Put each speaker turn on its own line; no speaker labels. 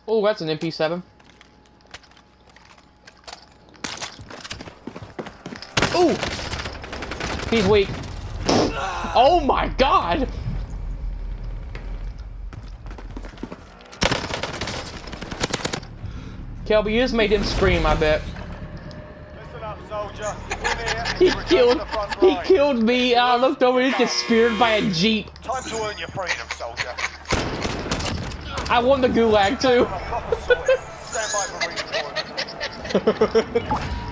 Oh, that's an MP7. Ooh! He's weak. Oh my god! Kelby, you just made him scream, I bet.
Listen up, soldier.
He killed me, and I looked over and he gets speared by a jeep.
Time to earn your freedom, soldier.
I won the gulag too.
Stand by for reinforcements.